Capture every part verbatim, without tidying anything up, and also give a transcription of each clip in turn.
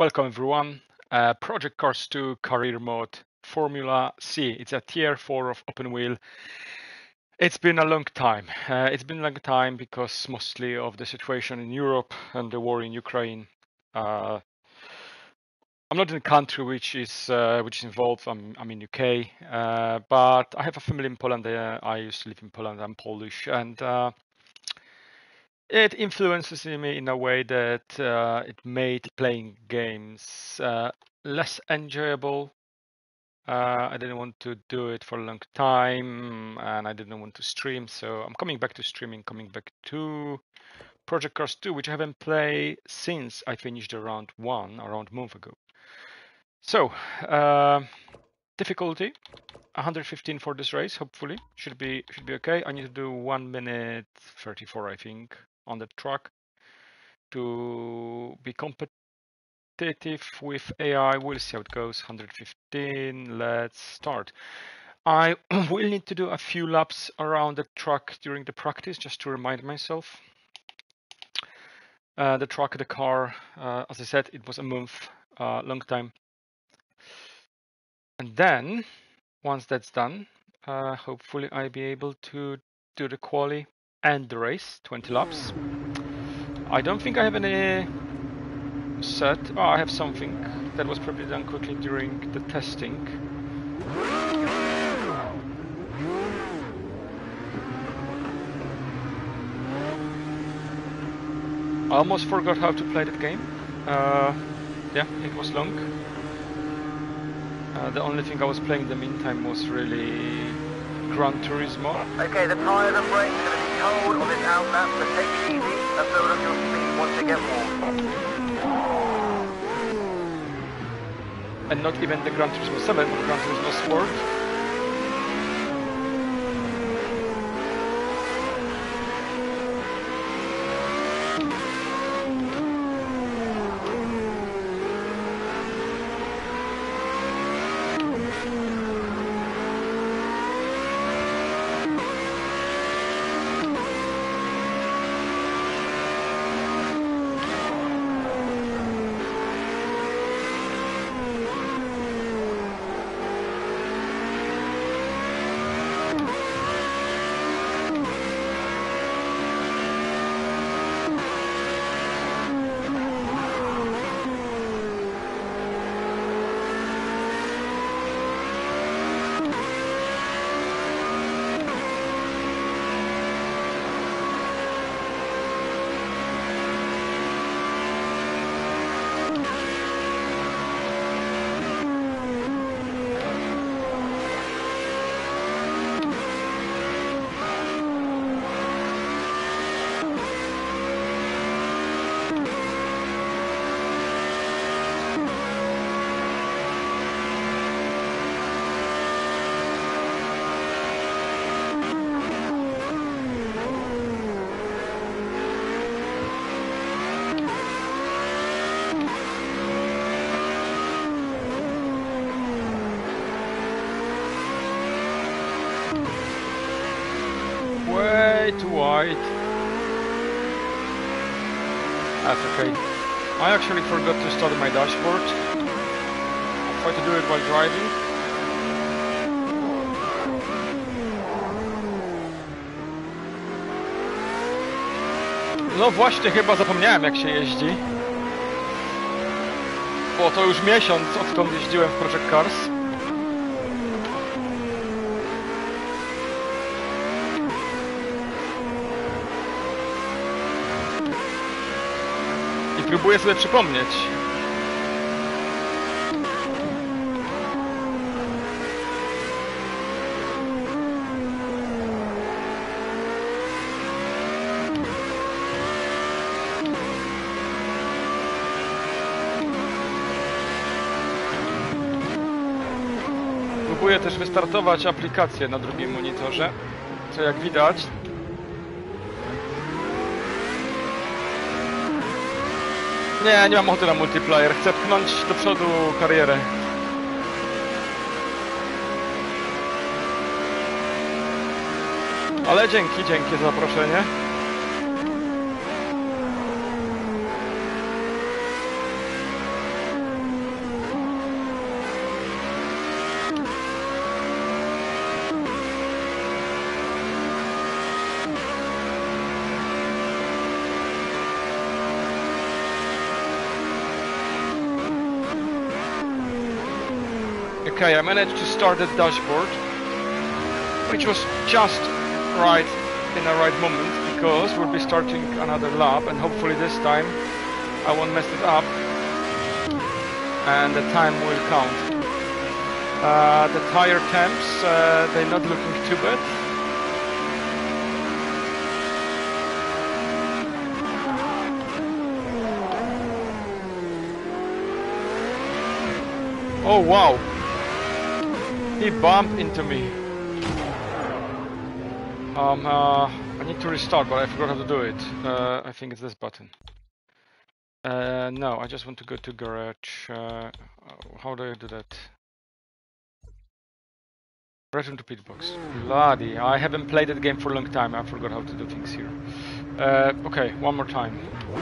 Welcome everyone. Uh, Project Cars two Career Mode Formula C. It's a tier four of open wheel. It's been a long time. Uh, it's been a long time because mostly of the situation in Europe and the war in Ukraine. Uh, I'm not in a country which is uh, which is involved. I'm I'm in U K, uh, but I have a family in Poland. Uh, I used to live in Poland. I'm Polish, and uh, it influences me in a way that uh, it made playing games uh, less enjoyable. Uh, I didn't want to do it for a long time, and I didn't want to stream. So I'm coming back to streaming, coming back to Project Cars two, which I haven't played since I finished around one, around a month ago. So uh, difficulty one hundred fifteen for this race. Hopefully, should be should be okay. I need to do one minute thirty-four, I think, on the track to be competitive with A I. We'll see how it goes. one hundred fifteen. Let's start. I will need to do a few laps around the track during the practice just to remind myself. Uh, the track, the car, uh, as I said, it was a month, uh, long time. And then, once that's done, uh, hopefully I'll be able to do the quali and the race, twenty laps. I don't think I have any set. Oh, I have something that was probably done quickly during the testing. I almost forgot how to play that game. Uh, yeah, it was long. Uh, the only thing I was playing in the meantime was really Gran Turismo. Okay, the tyres and brakes are going to be cold on this out lap, so take it easy and build up your speed once you get warm. And not even the Gran Turismo seven, but Gran Turismo Sport. Way too wide. That's okay. I actually forgot to start my dashboard. I'll try to do it while driving. No właśnie, chyba zapomniałem jak się jeździ. Bo to już miesiąc odkąd jeździłem w Project Cars. Próbuję sobie przypomnieć. Próbuję też wystartować aplikację na drugim monitorze, co jak widać Nie, nie mam ochoty na multiplayer. Chcę pchnąć do przodu karierę. Ale dzięki, dzięki za zaproszenie. Okay, I managed to start the dashboard, which was just right in the right moment, because we'll be starting another lap, and hopefully this time I won't mess it up and the time will count. Uh, the tire temps, uh, they're not looking too bad. Oh wow, he bumped into me. Um, uh, I need to restart, but I forgot how to do it. Uh, I think it's this button. Uh, no, I just want to go to garage. Uh, how do I do that? Return to pit box. Bloody, I haven't played that game for a long time. I forgot how to do things here. Uh, okay, one more time.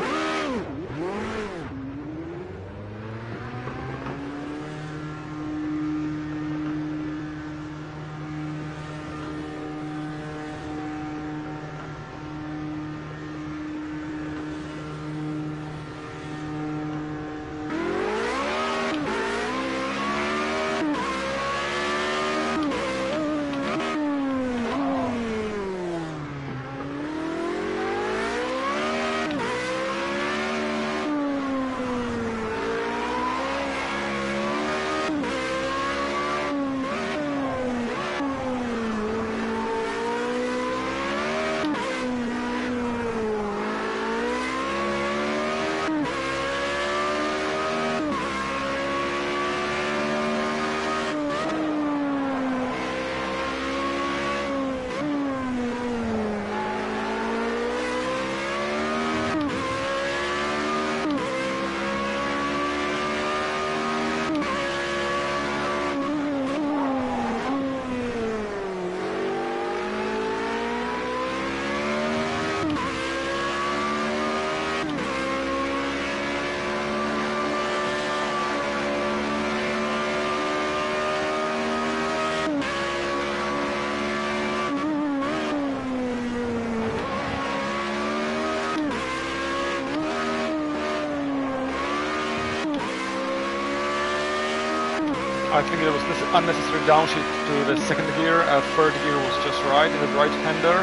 I think there was this unnecessary downshift to the second gear. Uh, third gear was just right in the right hander.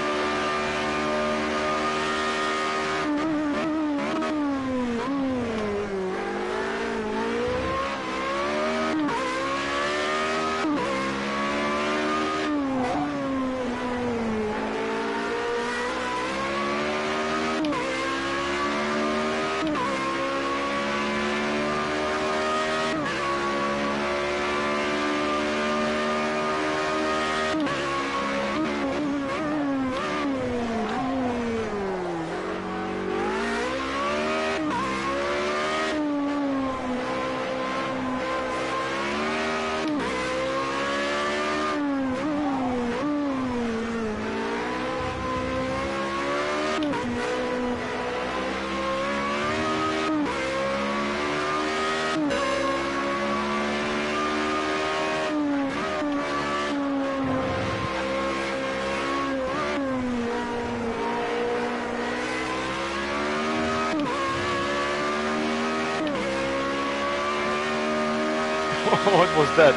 What was that?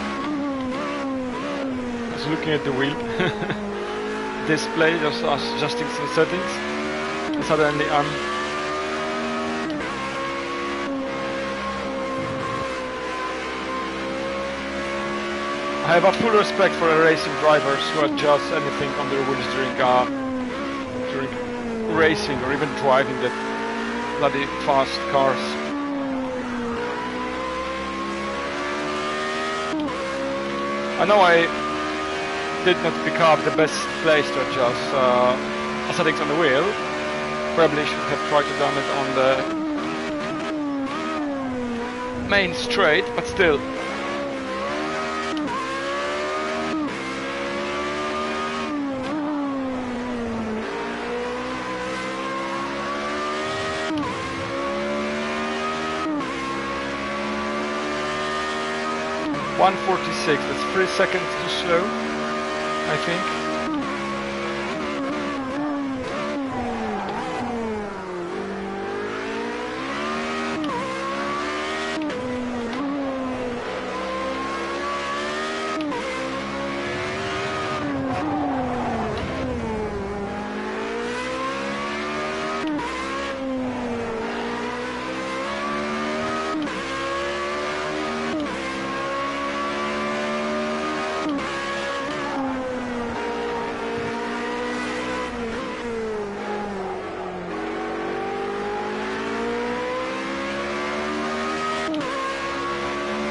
I was looking at the wheel display, just adjusting some settings, and suddenly I'm I have a full respect for the racing drivers who adjust anything on their wheels during uh, during racing or even driving the bloody fast cars. I know I did not pick up the best place to adjust uh, settings on the wheel. Probably should have tried to done it on the main straight, but still. one forty-six, that's three seconds too slow, I think.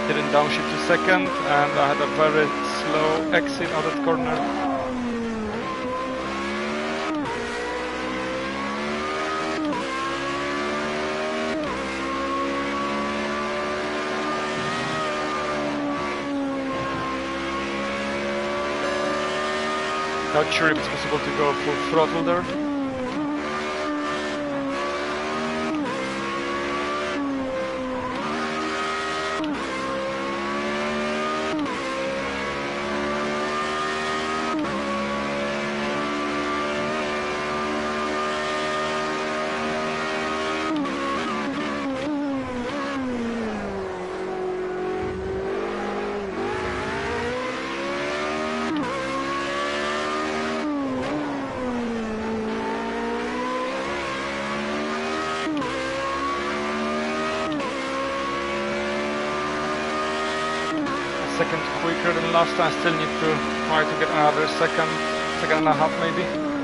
didn't downshift to second, and I had a very slow exit out of the corner. Not sure if it's possible to go full throttle there. Second quicker than last time. Still need to try to get another second, second and a half maybe.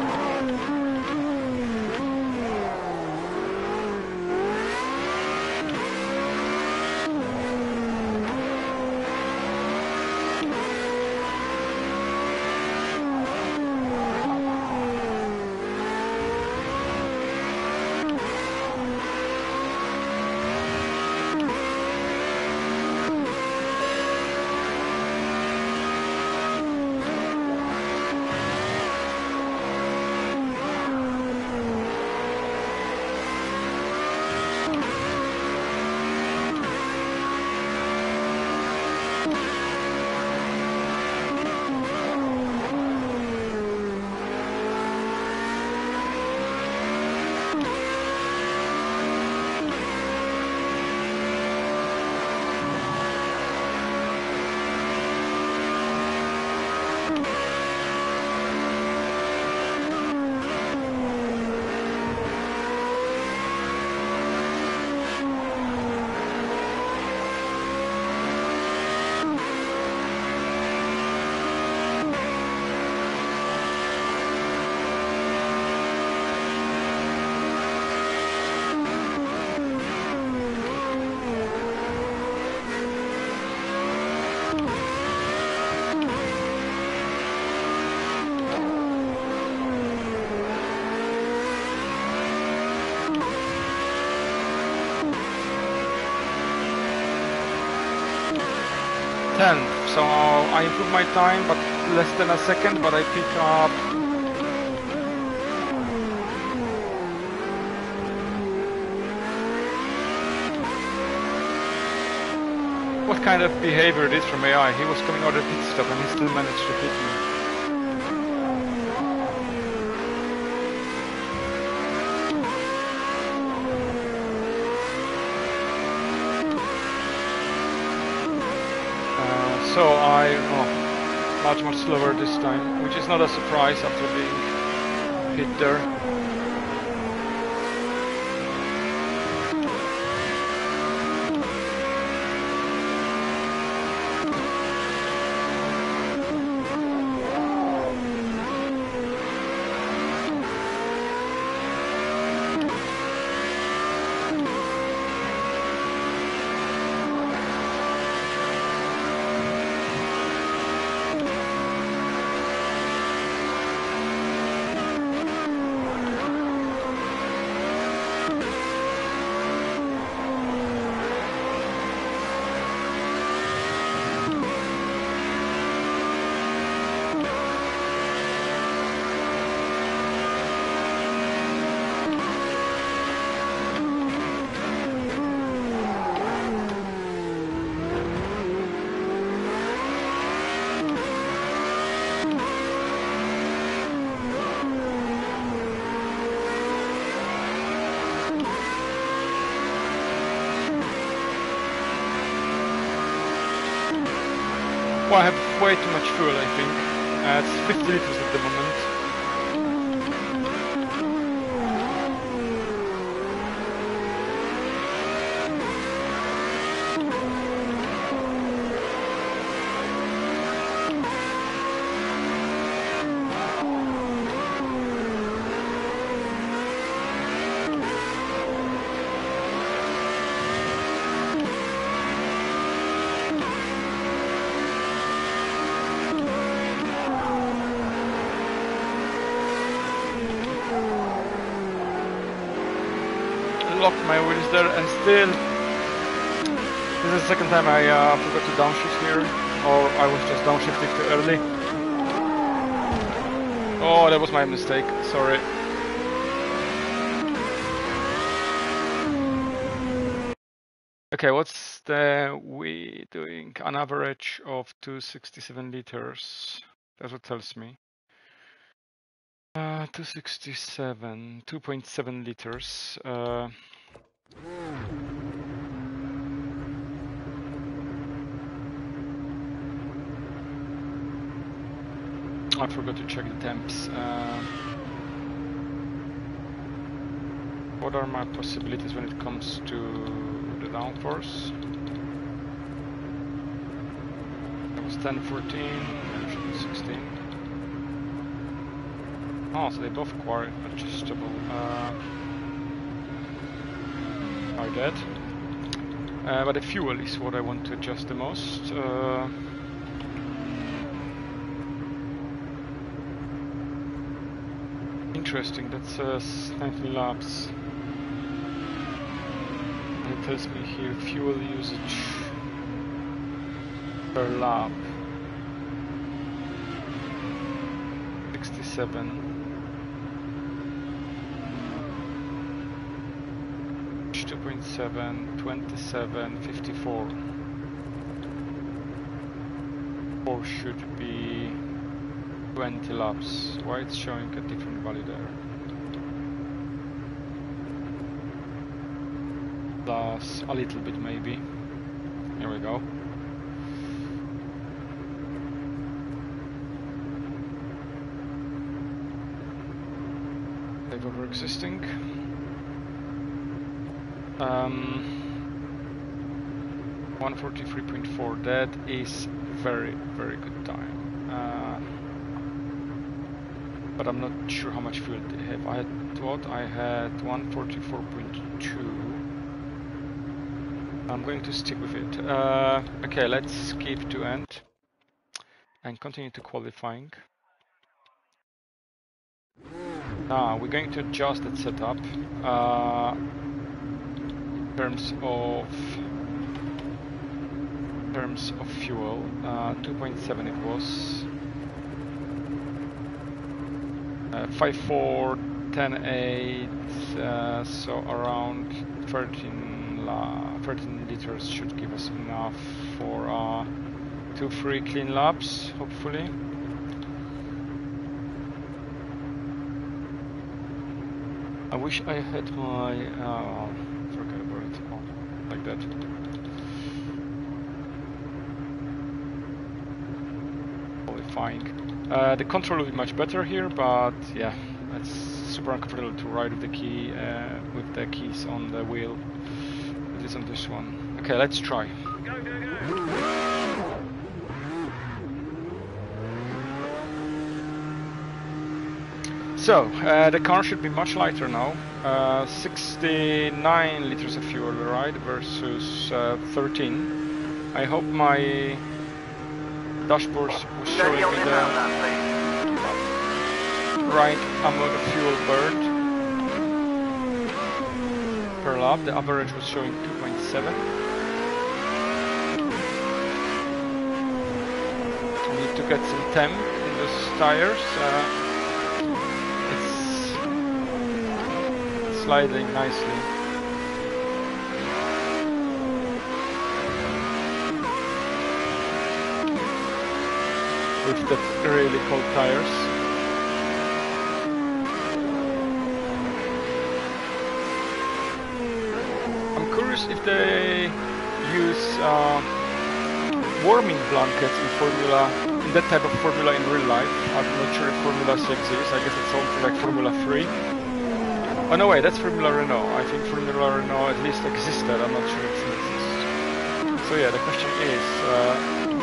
tenth, so I improved my time, but less than a second, but I pick up what kind of behavior it is from A I. He was coming out of pit stop and he still managed to hit me. So I, oh, much more slower this time, which is not a surprise after being hit there. Well, I have way too much fuel, I think. Uh, it's fifty liters at the moment. my wheels there, and still, this is the second time I uh, forgot to downshift here, or I was just downshifting too early. Oh, that was my mistake, sorry. Okay, what's the we doing? An average of two hundred sixty-seven liters. That's what tells me. Uh, two hundred sixty-seven, two point seven liters. Uh, I forgot to check the temps. Uh, what are my possibilities when it comes to the downforce? That was ten, fourteen, sixteen. Oh, so they both quite adjustable. Uh, are dead. Uh, but the fuel is what I want to adjust the most. Uh, interesting, that's uh, nineteen laps. And it tells me here fuel usage per lap. sixty-seven. two point seven, twenty-seven, fifty-four. Or should be twenty laps. Why it's showing a different value there? Plus a little bit maybe. Here we go. Save over existing. Um, one forty-three point four, that is very, very good time. Uh, but I'm not sure how much fuel they have. I had what? I had one forty-four point two. I'm going to stick with it. Uh, okay, let's skip to end and continue to qualifying. Now we're going to adjust that setup. Uh, In terms of in terms of fuel, uh, two point seven it was. Uh, five four, ten eight, uh, so around thirteen, la thirteen liters should give us enough for uh, two three clean laps, hopefully. I wish I had my. Uh, forget about it. Oh, like that. Qualifying. Uh, the control will be much better here, but yeah, it's super uncomfortable to ride with the key uh, with the keys on the wheel. At least on this one. Okay, let's try. Go, go, go. So, uh, the car should be much lighter now. Uh, sixty-nine liters of fuel, right, versus uh, thirteen. I hope my dashboard was showing me the right amount of fuel burned per lap. The average was showing two point seven. I need to get some temp in those tires. Uh, Sliding nicely. With the really cold tires. I'm curious if they use uh, warming blankets in Formula, in that type of Formula in real life. I'm not sure if Formula still exists. I guess it's something like Formula three. Oh no way, that's Formula Renault. I think Formula Renault at least existed, I'm not sure if it exists. So yeah, the question is, uh,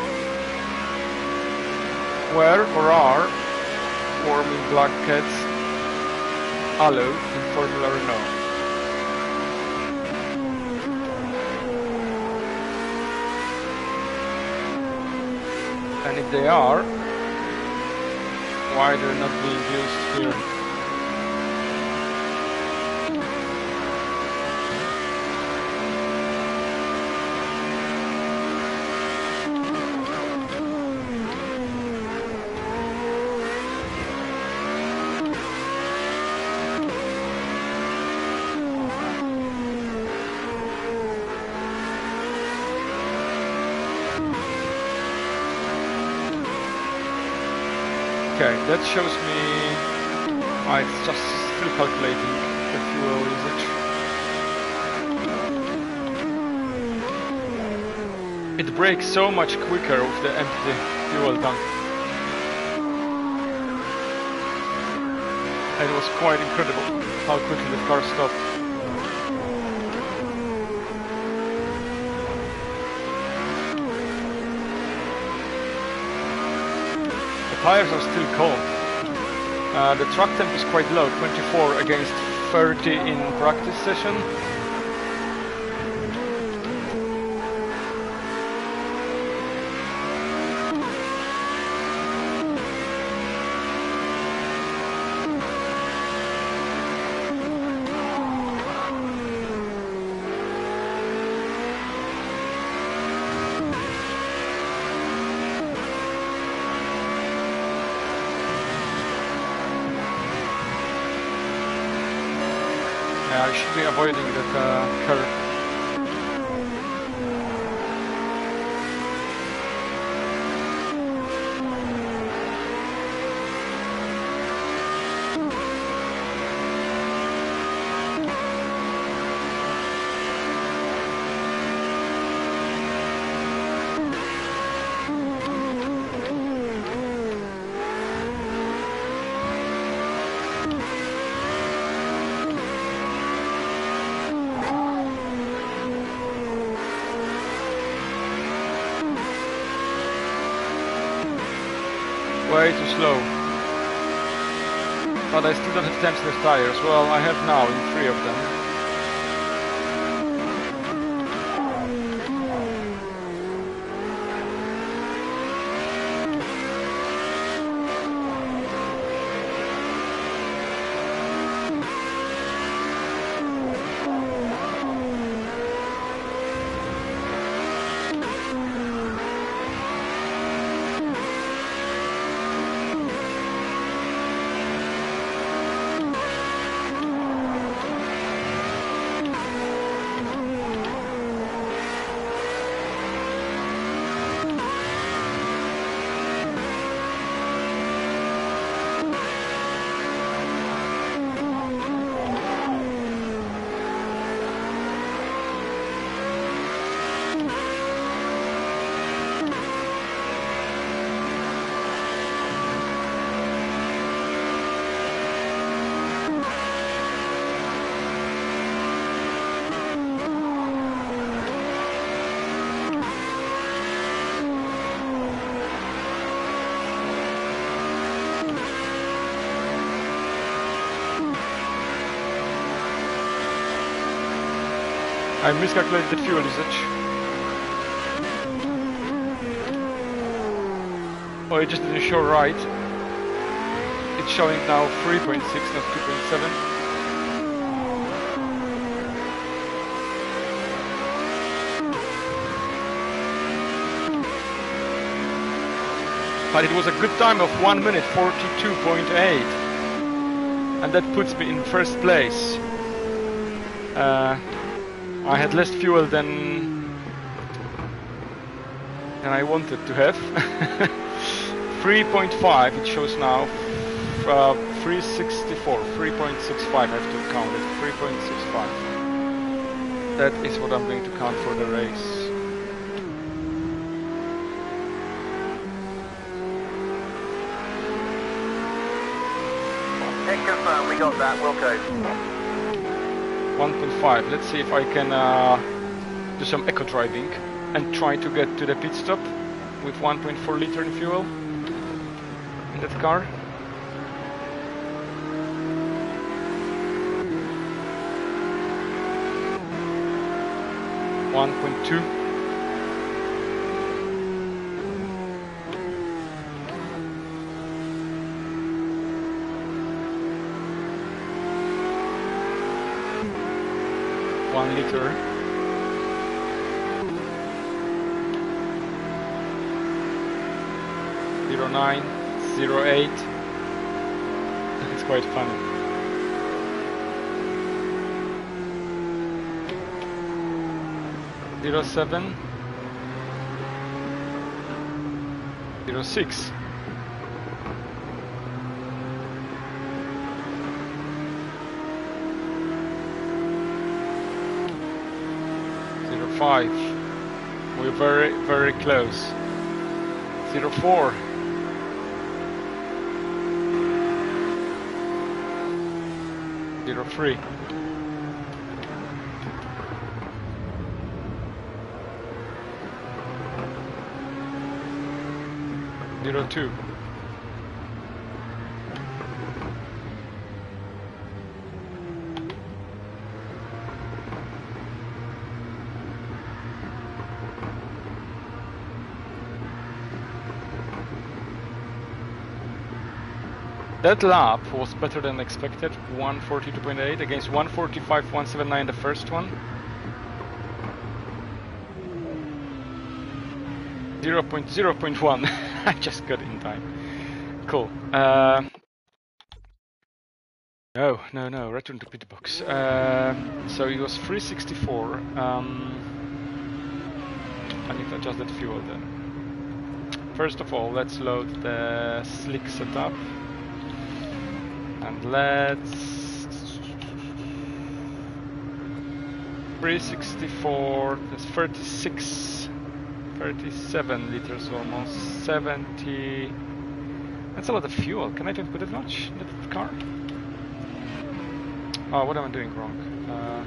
where or are warming blankets allowed in Formula Renault? And if they are, why they're not being used here? Okay, that shows me. Ah, it's just still calculating the fuel usage. It breaks so much quicker with the empty fuel tank. And it was quite incredible how quickly the car stopped. The tires are still cold. Uh, the track temp is quite low, twenty-four against thirty in practice session. Yeah, I should be avoiding that uh, curve. Way too slow. But I still don't have temps in the tires. Well, I have now in three of them. I miscalculated the fuel usage. Oh, it just didn't show right. It's showing now three point six, not two point seven. But it was a good time of one minute forty-two point eight. And that puts me in first place. Uh, I had less fuel than, than I wanted to have. three point five it shows now. Uh, three sixty-four, three point six five I have to count it. three point six five. That is what I'm going to count for the race. Hit confirmed, we got that, Wilco. one point five. Let's see if I can uh, do some eco driving and try to get to the pit stop with one point four liter in fuel in that car. one point two. One liter. Zero nine, zero eight. It's quite funny. Zero seven. Zero six. five. We're very, very close. zero four. zero three. zero two. That lap was better than expected, one forty-two point eight against one forty-five point one seven nine the first one. zero point zero point one, I just got in time. Cool. Uh, no, no, no, return to pit box. Uh, so it was three sixty-four. Um, I need to adjust that fuel then. First of all, let's load the slick setup. And let's three sixty-four, that's thirty-six, thirty-seven liters almost, seventy. That's a lot of fuel. Can I even put it much in the car? Oh, what am I doing wrong? Uh,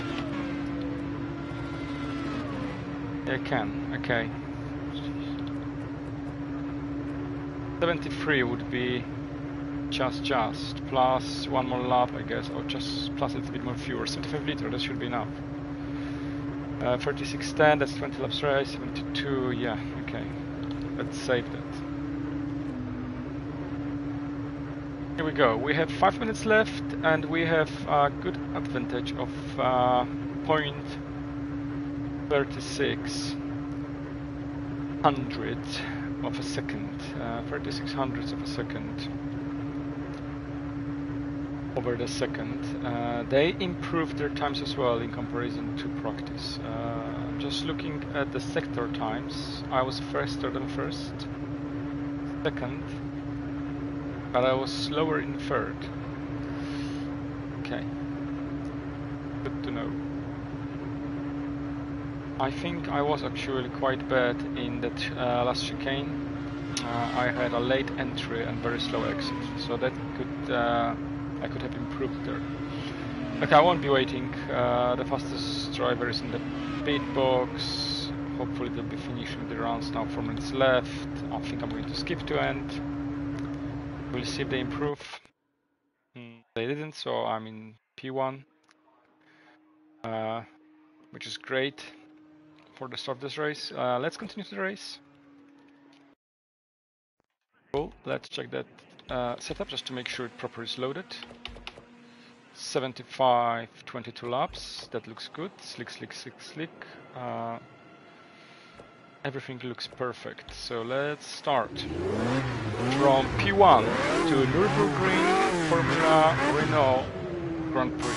yeah, I can. Okay. seventy-three would be just just plus one more lap, I guess, or just plus a little bit more fuel. seventy-five liter, that should be enough. Uh, thirty-six ten, that's twenty laps race. seventy-two, yeah, okay. Let's save that. Here we go. We have five minutes left, and we have a good advantage of uh, point thirty-six hundred of a second, uh, thirty-six hundredths of a second. Over the second. Uh, they improved their times as well in comparison to practice. Uh, just looking at the sector times, I was faster than first, second, but I was slower in third. Okay, good to know. I think I was actually quite bad in that uh, last chicane. Uh, I had a late entry and very slow exit, so that could uh, I could have improved there. Okay, I won't be waiting. Uh, the fastest driver is in the pit box. Hopefully they'll be finishing the rounds now. Four minutes left. I think I'm going to skip to end. We'll see if they improve. Mm, they didn't, so I'm in P one, uh, which is great for the start of this race. Uh, let's continue the race. Cool. Let's check that uh, setup just to make sure it properly is loaded. seventy-five, twenty-two laps. That looks good. Slick, slick, slick, slick. Uh, everything looks perfect. So let's start. From P one to Nürburgring Formula Renault Grand Prix.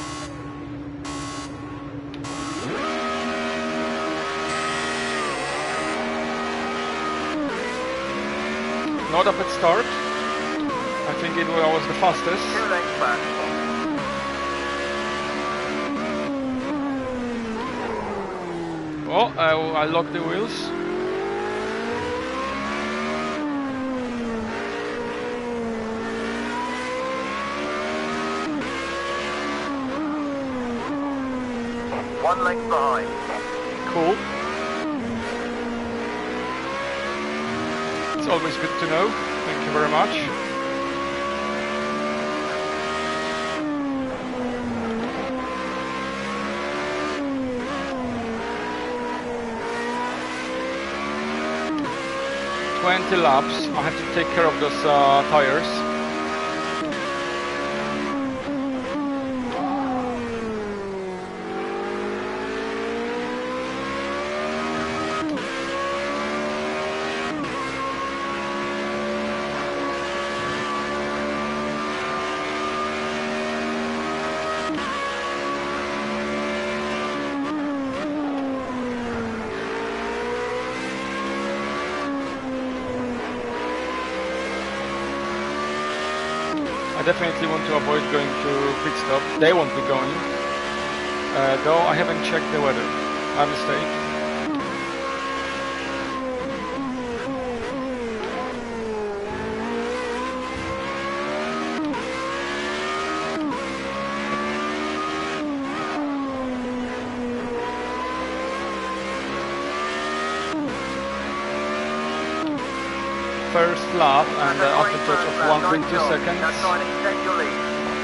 Not a bad start. I think it was the fastest. Two lengths back. Oh, I, I locked the wheels. One length behind. Cool. It's always good to know. Thank you very much. twenty laps. I have to take care of those uh, tires. Definitely want to avoid going to pit stop. They won't be going, uh, though I haven't checked the weather. My mistake. First lap and uh, advantage of one point two seconds. Now try and extend your lead.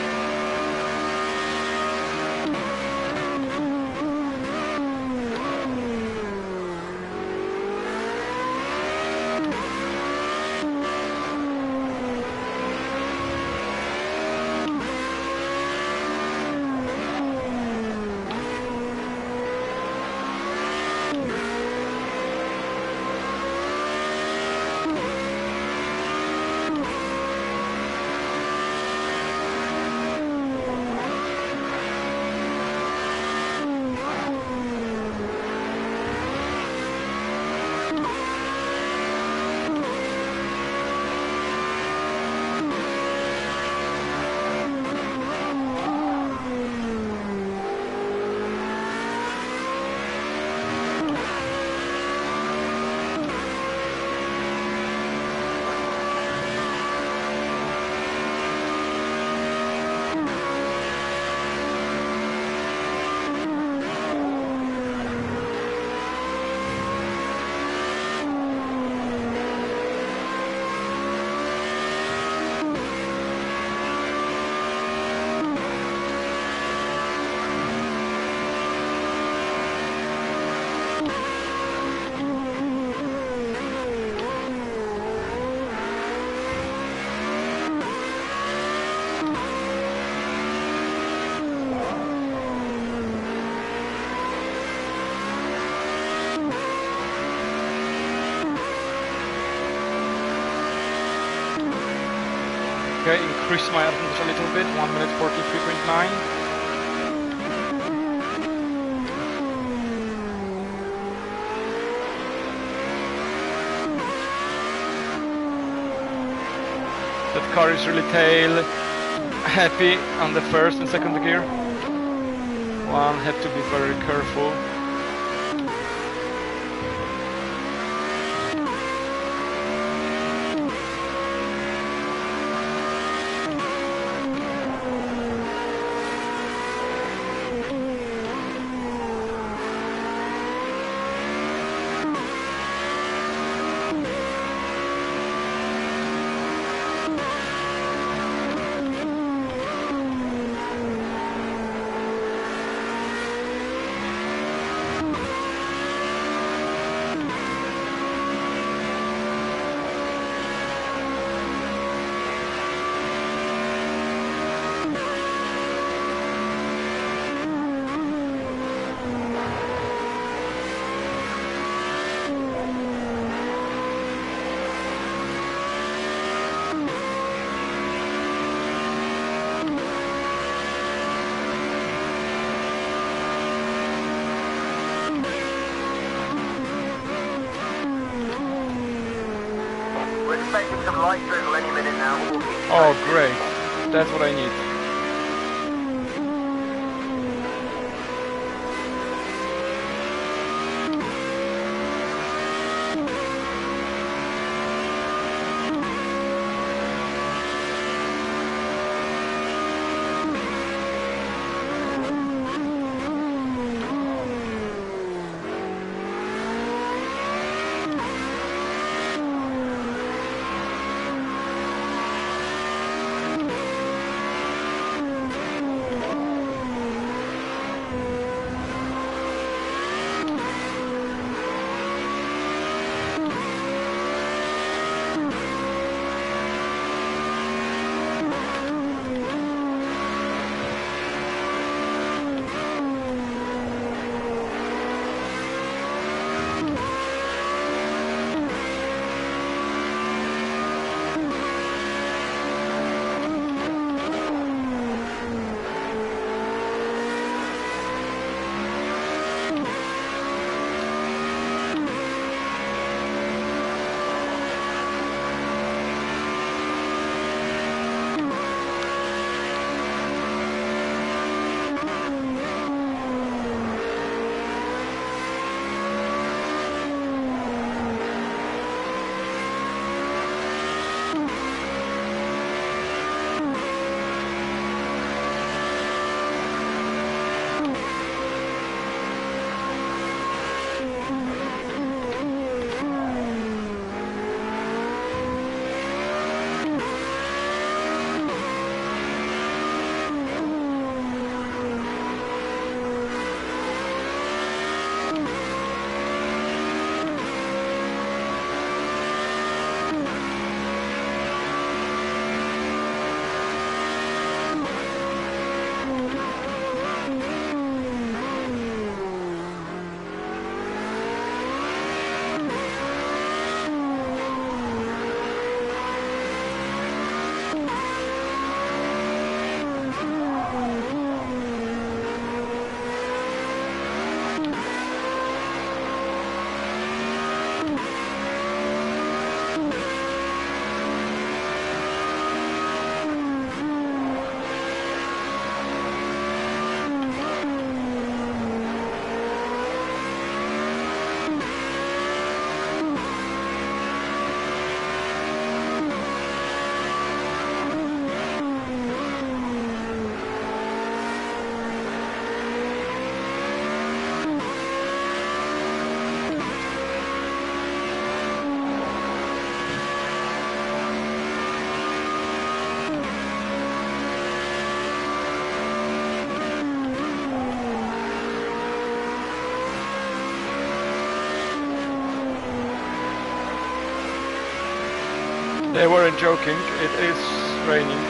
Okay, increase my advantage a little bit, one minute forty-three point nine. That car is really tail happy on the first and second gear. One had to be very careful. Expecting some light drizzle any minute now, but we'll keep you Oh, posted. great. That's what I need. They weren't joking, it is raining.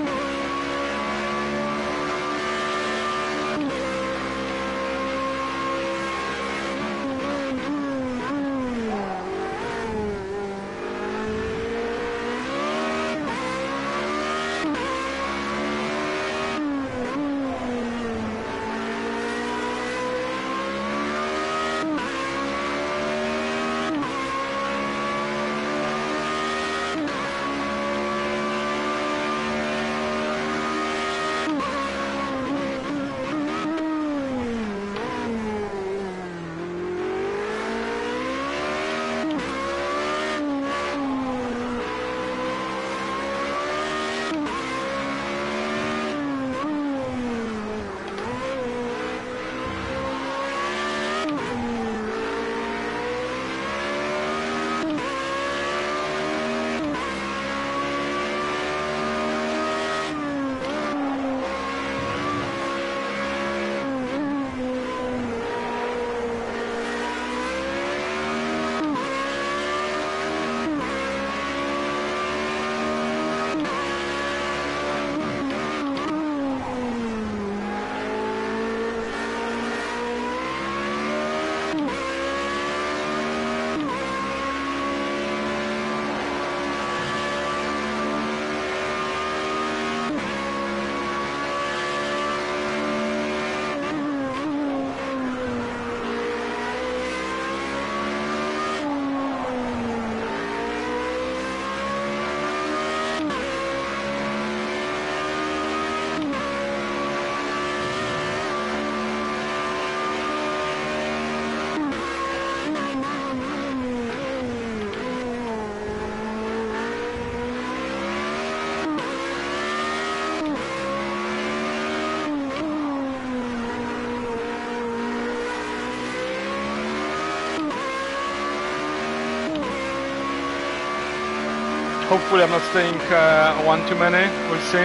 Hopefully I'm not staying uh, one too many, we'll see.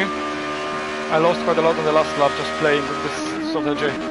I lost quite a lot on the last lap just playing with this strategy.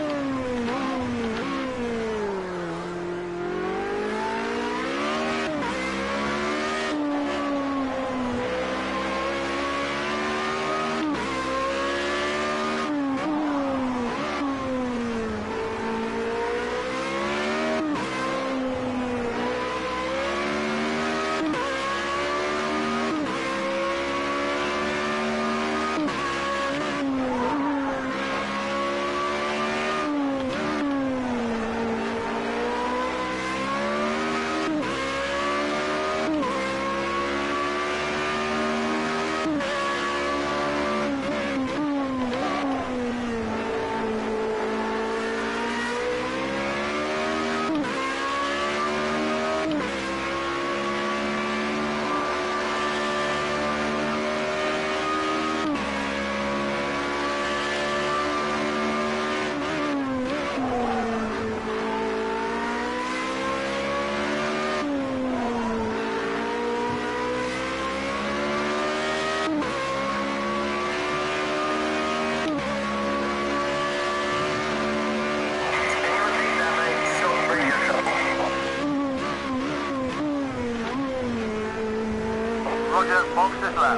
Roger, box this lap.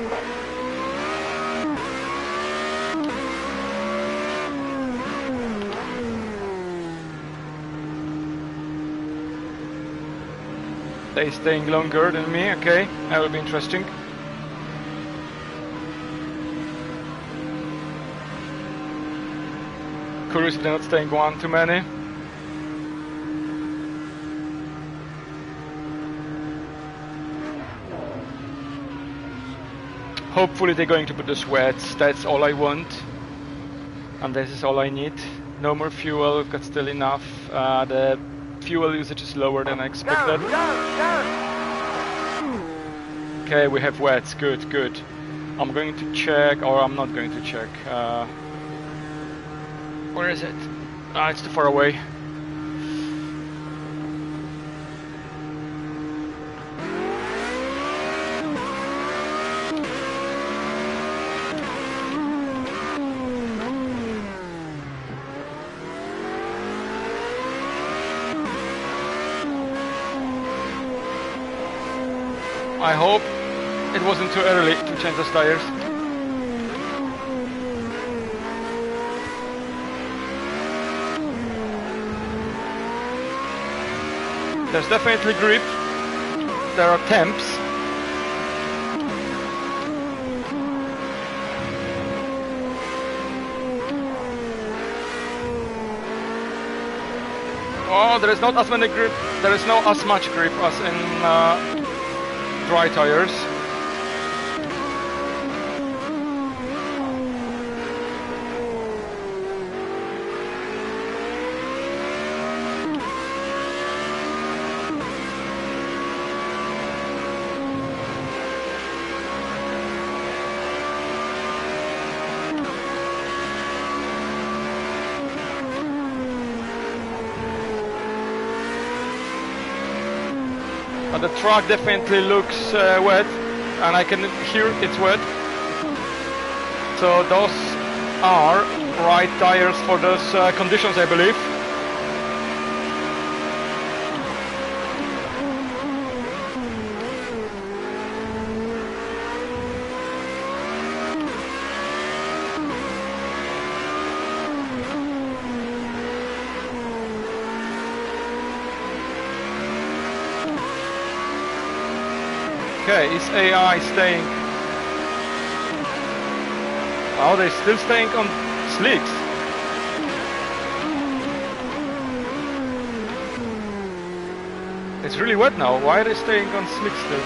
They staying longer than me, okay, that will be interesting. Curious if they're not staying one too many. Hopefully they're going to put the sweats, that's all I want. And this is all I need. No more fuel, we've got still enough. Uh, the fuel usage is lower than I expected. Go, go, go. Okay, we have wets, good, good. I'm going to check, or I'm not going to check. Uh, where is it? Ah, it's too far away. I hope it wasn't too early to change those tires. There's definitely grip. There are temps. Oh, there is not as many grip. There is not as much grip as in uh, dry tires. But the track definitely looks uh, wet, and I can hear it's wet. So those are right tires for those uh, conditions, I believe. Okay, is A I staying? Oh, they're still staying on slicks. It's really wet now. Why are they staying on slicks still?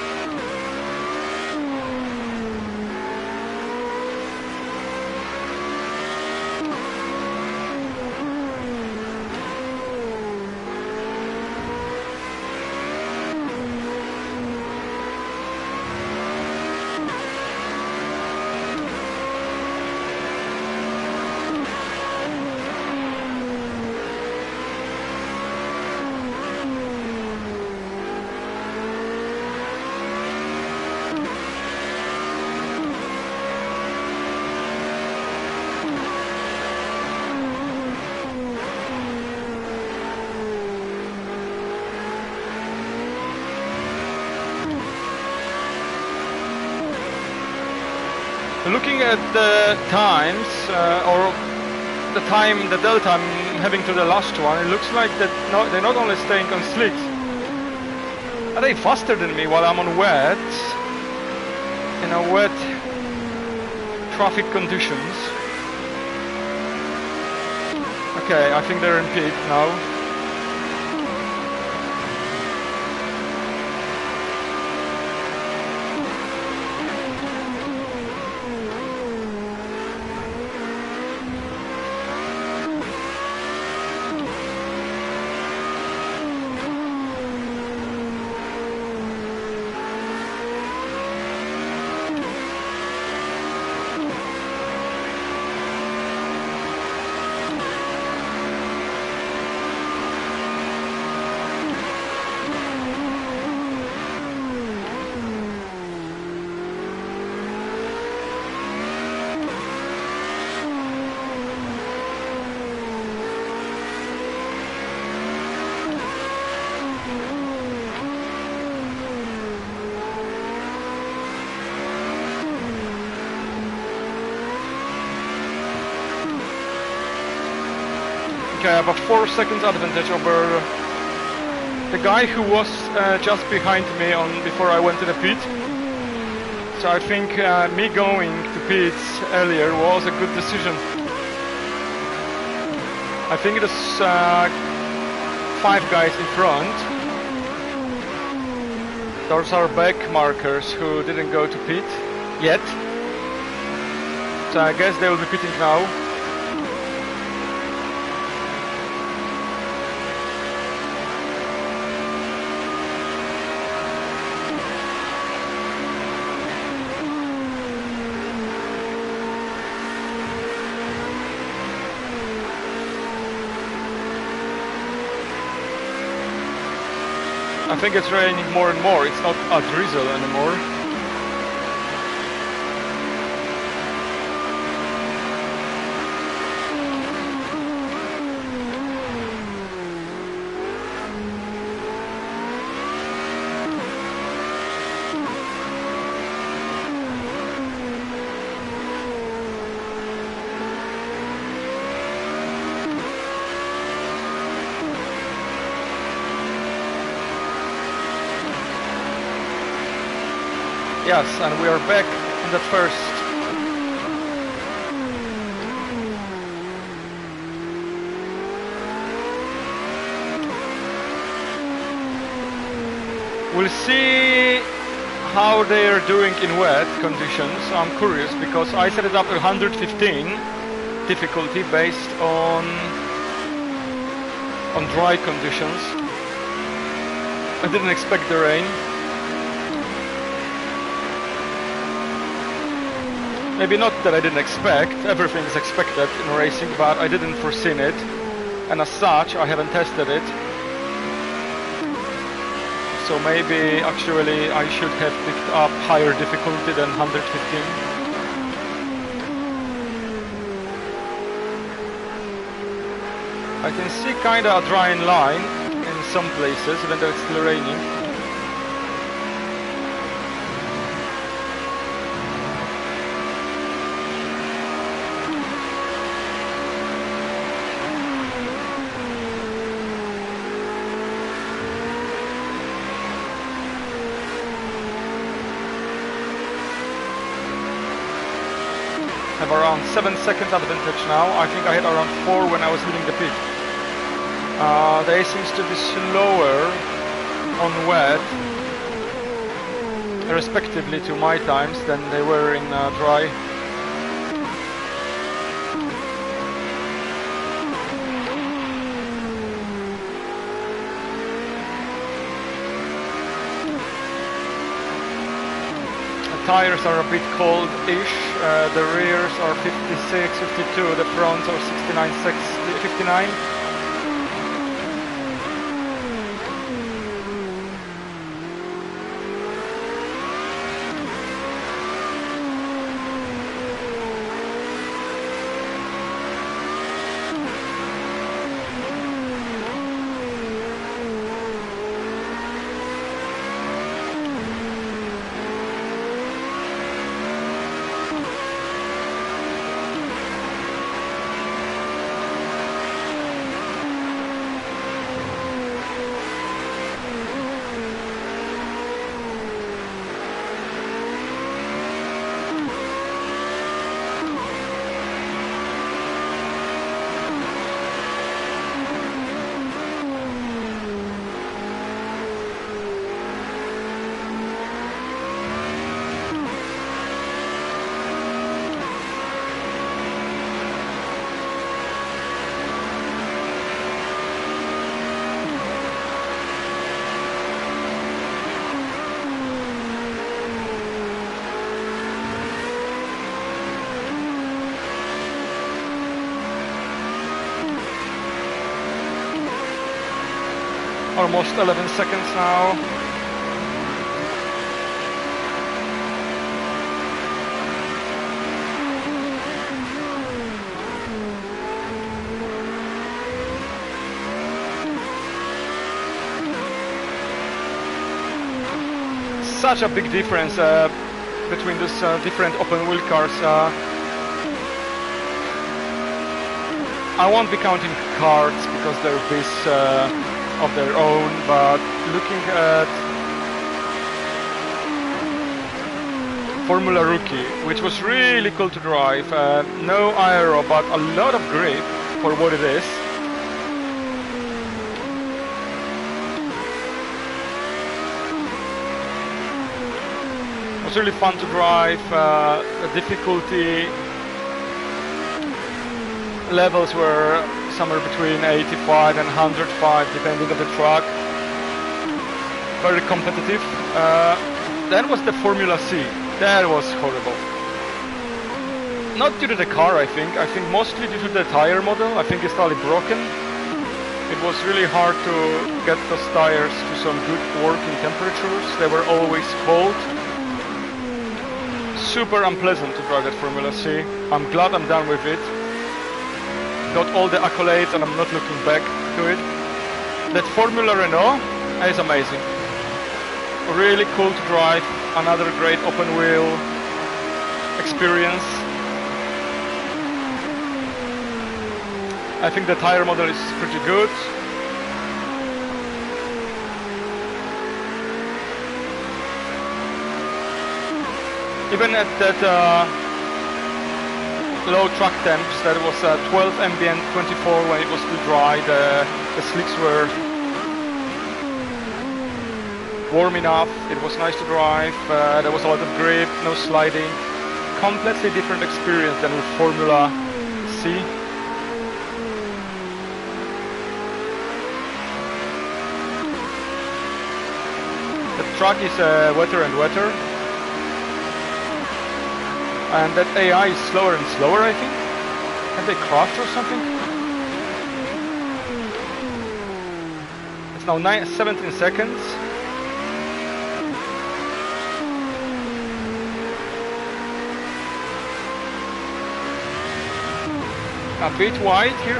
Looking at the times, uh, or the time, the delta I'm having to the last one, it looks like that no, they're not only staying on slicks, are they faster than me while I'm on wet, in a wet traffic conditions. Okay, I think they're in pit now. Okay, I have a four seconds advantage over the guy who was uh, just behind me on before I went to the pit. So I think uh, me going to pits earlier was a good decision. I think it is uh, five guys in front. Those are back markers who didn't go to pit yet. So I guess they will be pitting now. I think it's raining more and more. It's not a drizzle anymore. Yes, and we are back in that first. We'll see how they are doing in wet conditions. I'm curious because I set it up at one hundred fifteen difficulty based on on dry conditions. I didn't expect the rain. Maybe not that I didn't expect, everything is expected in racing, but I didn't foresee it, and as such I haven't tested it. So maybe actually I should have picked up higher difficulty than one hundred fifteen. I can see kinda a dry line in some places, even though it's still raining. Have around seven seconds advantage now. I think I had around four when I was leaving the pit. Uh, they seems to be slower on wet, respectively to my times, than they were in uh, dry. The tires are a bit cold-ish. Uh, the rears are fifty-six, fifty-two. The fronts are sixty-nine, fifty-nine. Almost eleven seconds now. Such a big difference uh, between these uh, different open wheel cars. Uh, I won't be counting cards because they're this uh, of their own, but looking at Formula Rookie, which was really cool to drive, uh, no aero but a lot of grip for what it is. It was really fun to drive. Uh, the difficulty levels were somewhere between eighty-five and one hundred five depending on the track. Very competitive. Uh, then was the Formula C. That was horrible. Not due to the car, I think. I think mostly due to the tire model. I think it's totally broken. It was really hard to get those tires to some good working temperatures. They were always cold. Super unpleasant to drive that Formula C. I'm glad I'm done with it. Got all the accolades and I'm not looking back to it. That Formula Renault is amazing. Really cool to drive. Another great open wheel experience. I think the tire model is pretty good. Even at that uh, low track temps, that was uh, twelve ambient, twenty-four when it was still dry, the, the slicks were warm enough, it was nice to drive, uh, there was a lot of grip, no sliding. Completely different experience than with Formula C. The track is uh, wetter and wetter. And that A I is slower and slower, I think. Have they crashed or something? It's now nine, seventeen seconds. A bit wide here.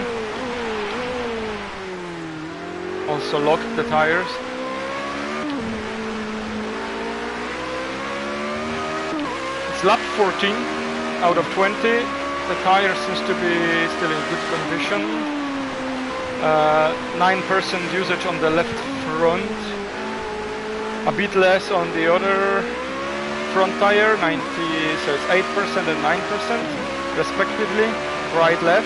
Also locked the tires. It's lap fourteen out of twenty. The tire seems to be still in good condition. Uh, nine percent usage on the left front. A bit less on the other front tire, ninety, so it's eight percent and nine percent respectively. Right, left.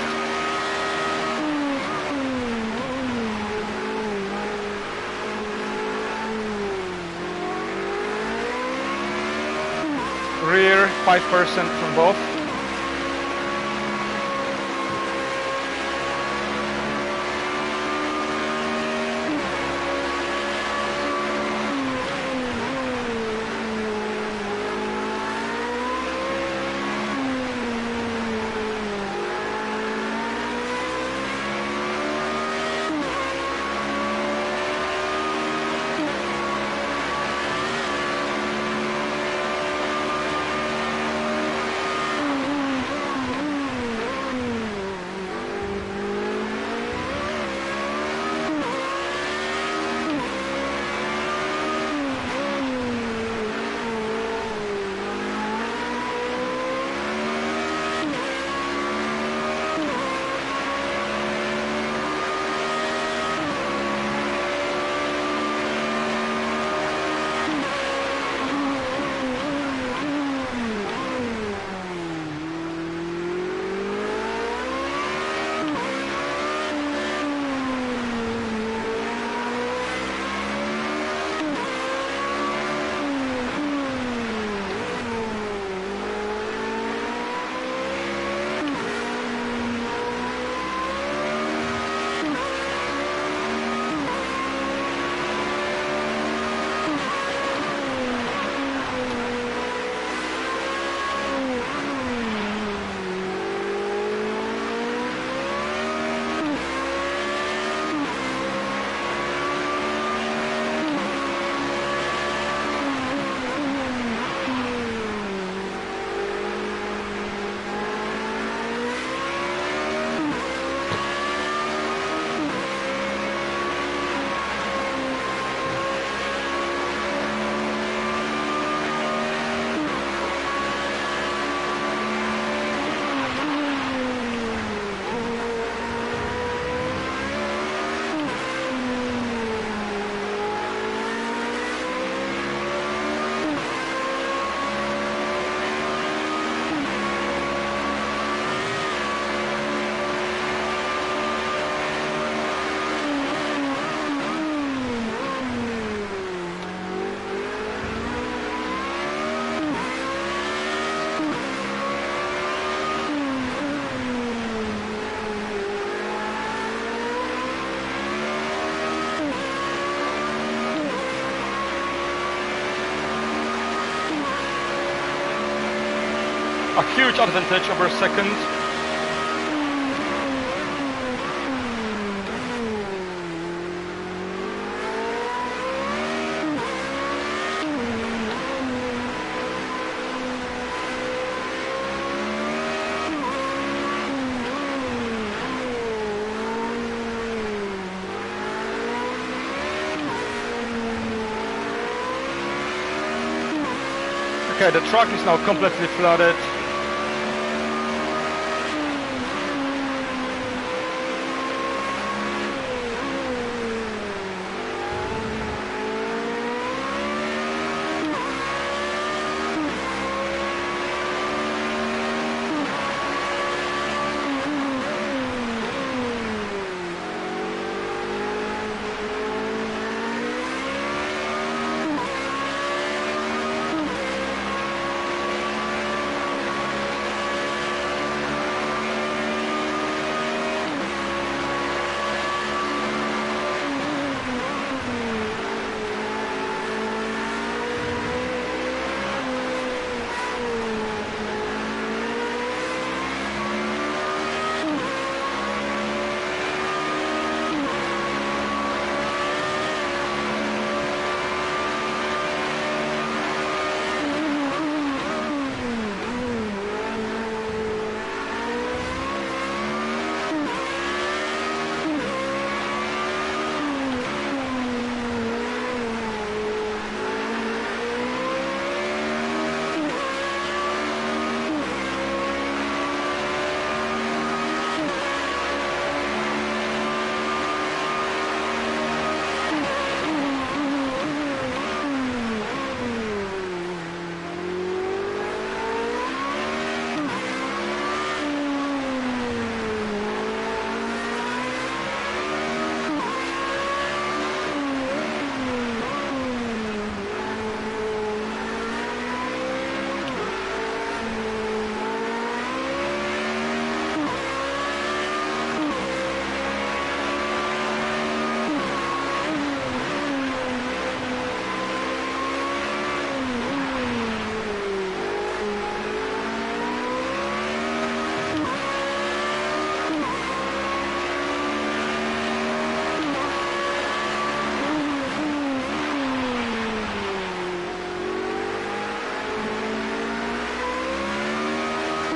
Rear, five percent from both. A huge advantage over second. Okay, the track is now completely flooded.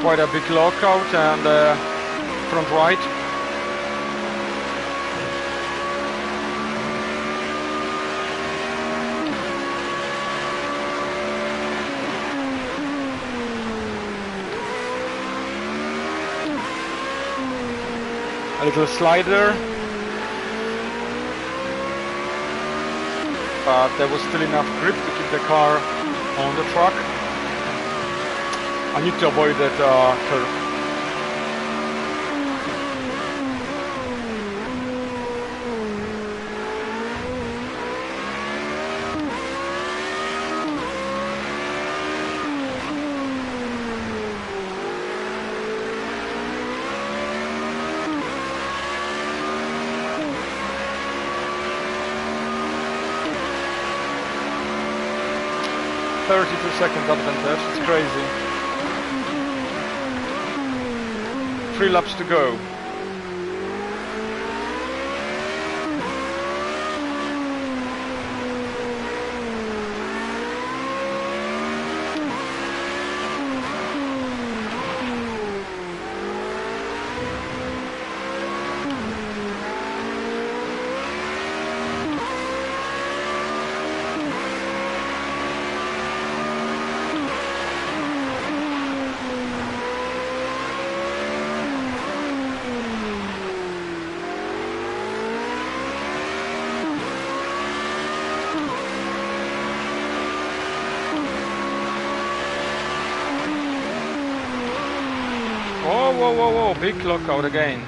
quite a big lockout and uh, front right. A little slider, but there was still enough grip to keep the car on the track. I need to avoid that uh, curve. thirty-two seconds advantage, it's crazy. Three laps to go. Whoa, whoa, whoa, whoa, big lockout again.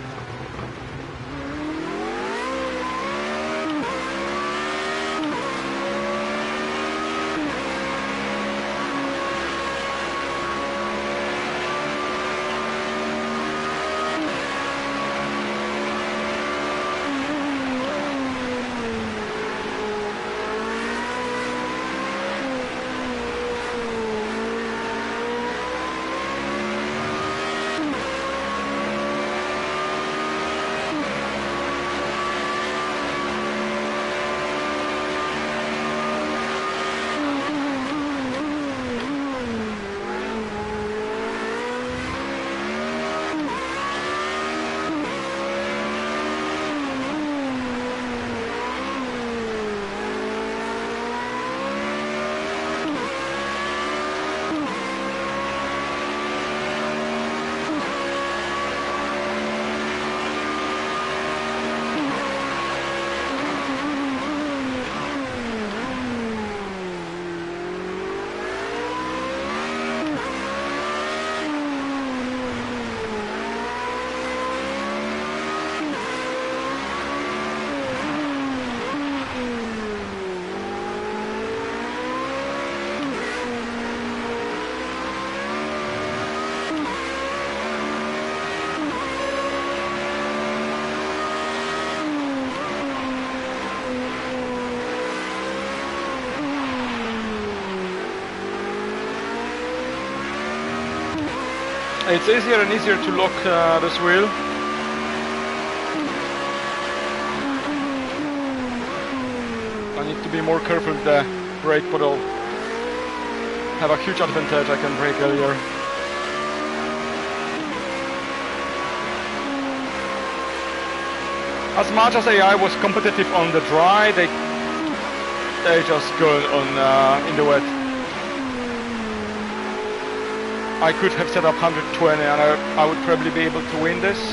It's easier and easier to lock uh, this wheel. I need to be more careful with the brake pedal. Have a huge advantage, I can brake earlier. As much as A I was competitive on the dry, they they just go on uh, in the wet. I could have set up one hundred twenty and I, I would probably be able to win this.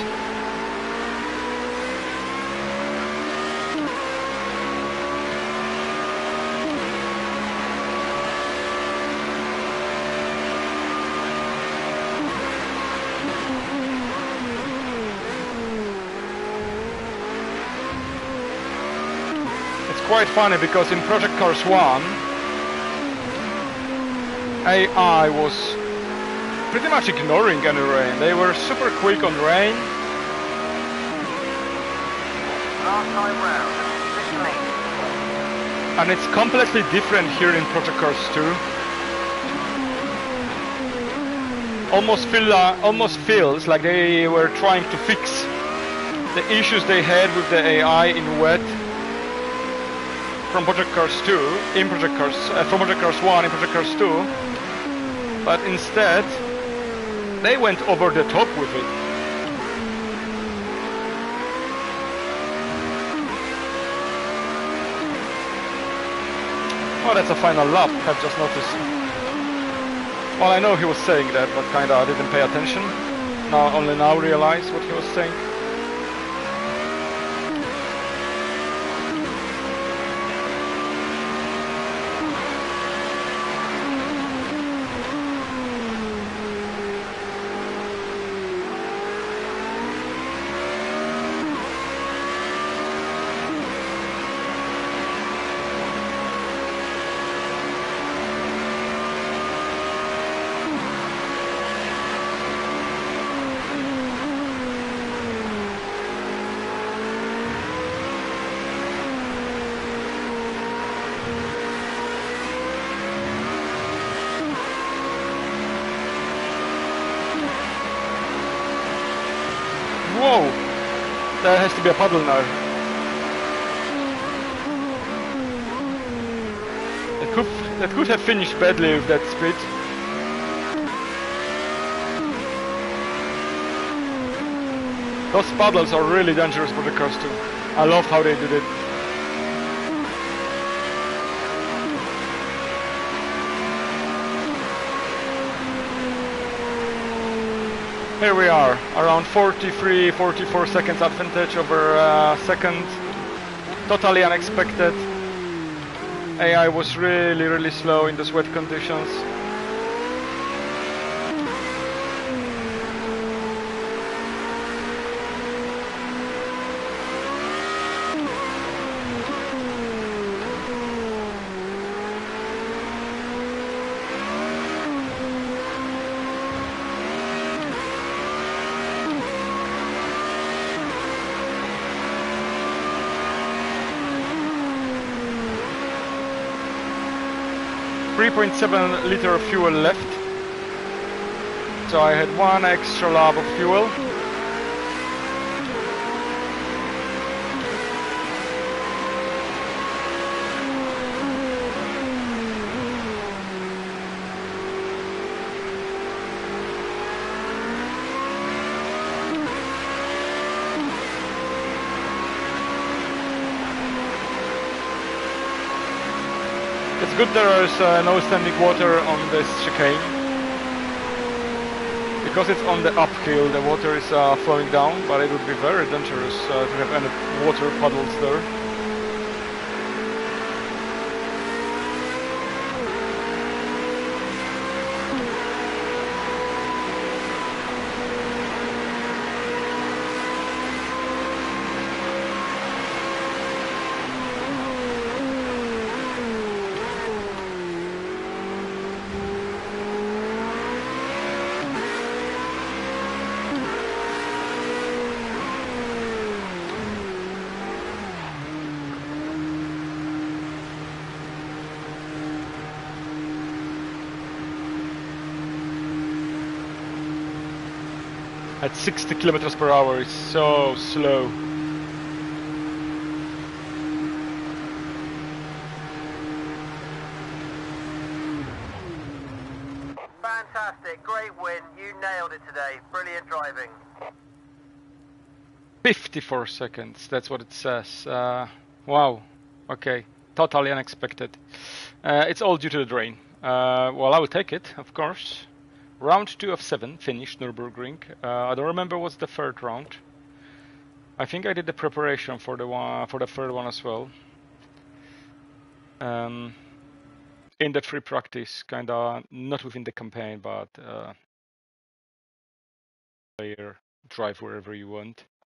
It's quite funny because in Project Cars one, A I was pretty much ignoring any rain. They were super quick on rain. Last time round, fifteen. And it's completely different here in Project Cars two. Almost feel, uh, almost feels like they were trying to fix the issues they had with the A I in wet from Project Cars two, in Project Cars, uh, from Project Cars one in Project Cars two. But instead, They went over the top with it. Oh, that's a final lap, I've just noticed. Well, I know he was saying that, but kinda I didn't pay attention. Now, only now realize what he was saying. Whoa! There has to be a puddle now. That could, that could have finished badly with that speed. Those puddles are really dangerous for the cars too. I love how they did it. Here we are, around forty-three, forty-four seconds advantage over uh, second. Totally unexpected. A I was really, really slow in the wet conditions. three point seven liter of fuel left, so I had one extra lap of fuel. It's good there is uh, no standing water on this chicane. Because it's on the uphill, the water is uh, flowing down, but it would be very dangerous uh, to have any water puddles there. At sixty kilometers per hour, it's so slow. Fantastic, great win. You nailed it today. Brilliant driving. fifty-four seconds, that's what it says. Uh, wow, okay, totally unexpected. Uh, it's all due to the drain. Uh, well, I will take it, of course. Round two of seven, finished Nürburgring. Uh, I don't remember what's the third round. I think I did the preparation for the one for the third one as well. Um, in the free practice, kinda not within the campaign, but uh, player drive wherever you want.